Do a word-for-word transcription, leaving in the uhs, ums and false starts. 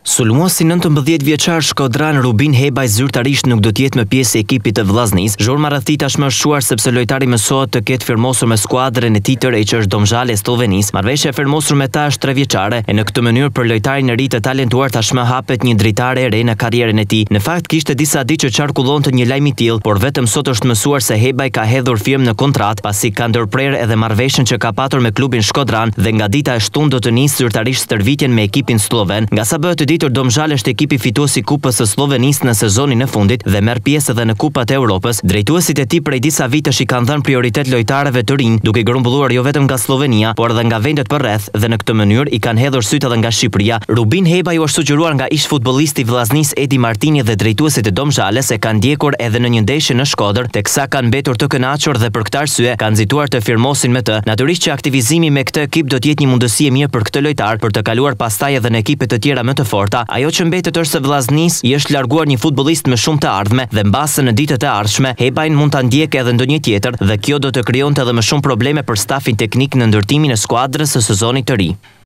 Sulmuesi nëntëmbëdhjetë vjeçar shkodran Rubin Hebaj zyrtarisht nuk do t'jetë më pjesë e ekipit të vllaznisë. Zhurma rreth tashmë është shuar sepse lojtari mësohet të ketë firmosur me skuadrën e tij tërë që është Domzhale e Slovenisë. Marrëveshja e firmosur me ta është tre vjeçare e në këtë mënyrë për lojtarin e ri të talentuar tashmë hapet një dritare e re në karrierën e tij. Në fakt kishte disa ditë që çarkullonte një lajm i tillë, por vetëm sot është mësuar se Hebaj ka hedhur firmë në kontratë pasi ka ndërprerë edhe marrëveshjen që ka patur me klubin shkodran dhe nga dita e shtunë do të nisë zyrtarisht stërvitjen me ekipin sloven. Nga sa bëhet e ditur, Domzhale është ekipi fituesi Kupës së Slovenisë në sezonin e fundit dhe merr pjesë edhe në Kupat e Europës. Drejtuesit e tij prej disa vitesh i kanë dhënë prioritet lojtarëve të rinj, duke grumbulluar jo vetëm nga Slovenia, por edhe nga vendet përreth dhe në këtë mënyrë i kanë hedhur syt edhe nga Shqipëria. Rubin Hebaj u është sugjeruar nga ish futbollisti i vllaznisë Edi Martini dhe drejtuesit e Domzhales se kanë ndjekur edhe në një ndeshje në Shkodër, teksa kanë mbetur të kënaqur dhe për këtë arsye kanë nxituar të firmosin me të. Natyrisht që aktivizimi me këtë ekip do të jetë një mundësi e mirë për këtë lojtar për të kaluar pastaj edhe në ekipe të tjera më të forta. Ajo që mbetet është se vllaznisë i është larguar një futbollist me shumë të ardhme dhe mbase në ditët e ardhshme Hebajn mund ta ndjekë edhe ndonjë tjetër dhe kjo do të krijonte edhe më shumë probleme për stafin teknik në ndërtimin e skuadrës së sezonit të ri.